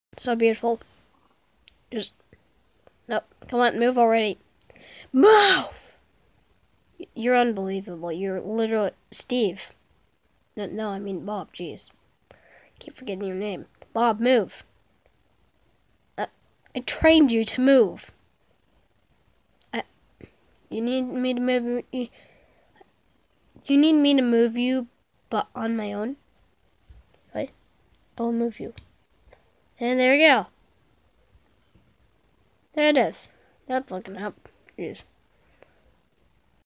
So beautiful. Just, no, come on, move already. Move! You're unbelievable. You're literally, Steve. No, I mean Bob, jeez. Keep forgetting your name. Bob, move. I trained you to move. You need me to move. You need me to move you, but on my own. Right? I will move you. And there we go. There it is. Now it's looking up. Jeez.